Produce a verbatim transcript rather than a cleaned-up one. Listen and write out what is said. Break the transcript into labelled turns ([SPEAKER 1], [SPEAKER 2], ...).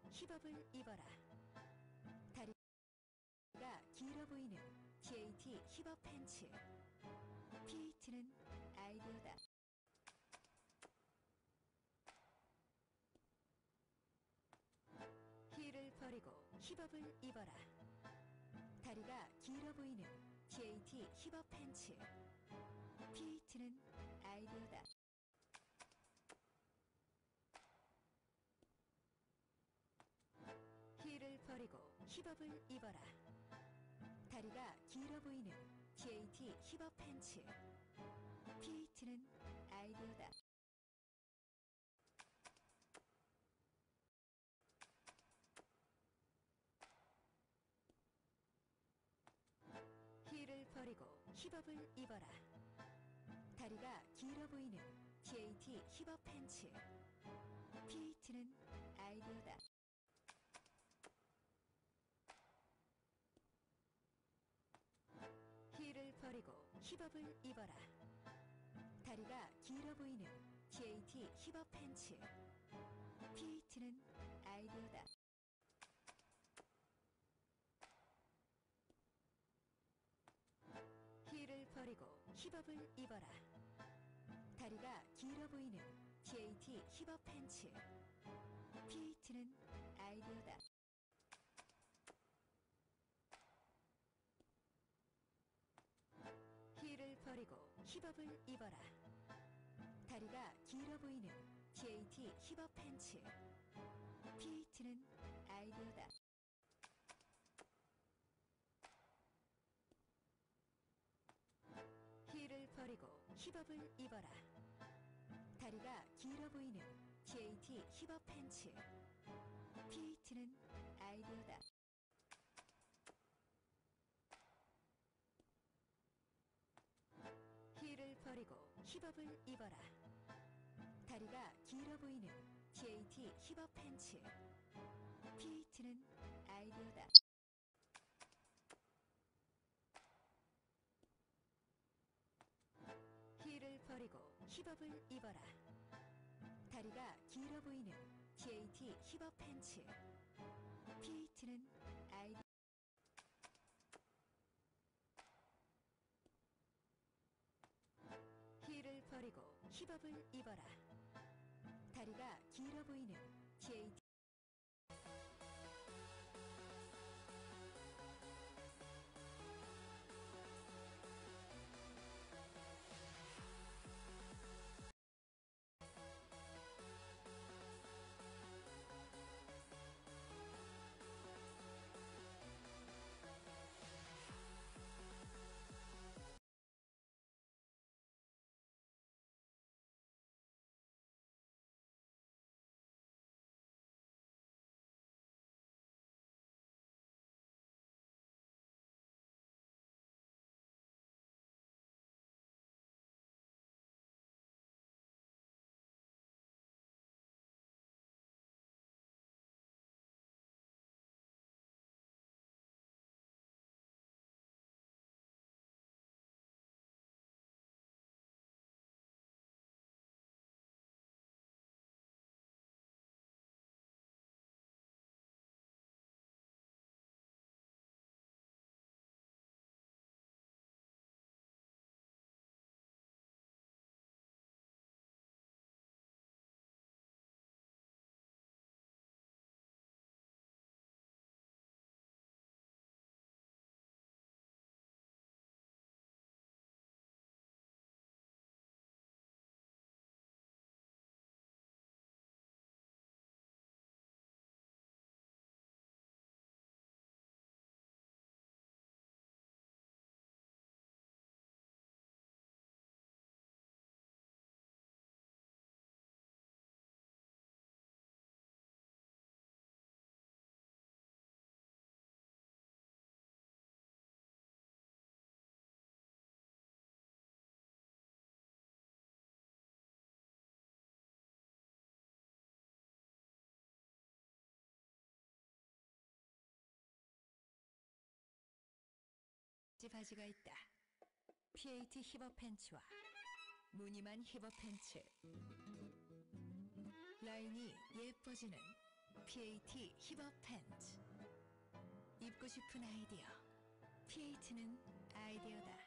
[SPEAKER 1] 힙업을 입어라. 다리가 길어 보이는 지에이티 힙업 팬츠. 피에이티는 아이디어다. 힐을 버리고 힙업을 입어라. 다리가 길어 보이는 지에이티 힙업 팬츠. 피에이티는 아이디어다. 힐을 버리고 힙업을 입어라. 다리가 길어 보이는 지에이티 힙업 팬츠. 피에이티는 아이디어다. 힐을 버리고 힙업을 입어라. 다리가 길어 보이는 지에이티 힙업 팬츠. 피에이티는 아이디어다. 힐을 버리고 힙업을 입어라. 다리가 길어 보이는 지에이티 힙업 팬츠. 피에이티는 아이디어다. 힐을 버리고 힙업을 입어라. 다리가 길어 보이는 지에이티 힙업 팬츠. 피에이티는 아이디어다. 힐을 버리고 힙업을 입어라. 다리가 길어 보이는 지에이티 힙업 팬츠. 피에이티는 아이디어다. 힐을 버리고 힙업을 입어라. 다리가 길어 보이는 지에이티 힙업 팬츠. 피에이티는 아이디어다. 힐을 버리고 힙업을 입어라. 다리가 길어 보이는 지에이티 힙업 팬츠. 피에이티는 아이디어다. 힐을 버리고 힙업을 입어라. 다리가 길어 보이는 지에이티 힙업 팬츠. 피에이티는 아이디어. 힐을 버리고 힙업을 입어라. 다리가 길어 보이는 지에이티. 바지가 있다. 피에이티 힙업 팬츠와 무늬만 힙업 팬츠. 라인이 예뻐지는 피에이티 힙업 팬츠. 입고 싶은 아이디어. 피에이티는 아이디어다.